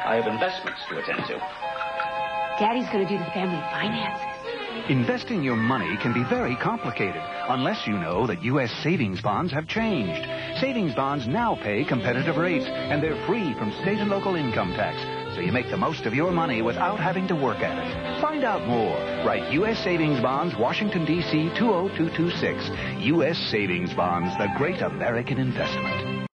I have investments to attend to. Daddy's going to do the family finances. Investing your money can be very complicated unless you know that U.S. savings bonds have changed. Savings bonds now pay competitive rates, and they're free from state and local income tax. So you make the most of your money without having to work at it. Find out more. Write U.S. Savings Bonds, Washington, D.C. 20226. U.S. Savings Bonds, the great American investment.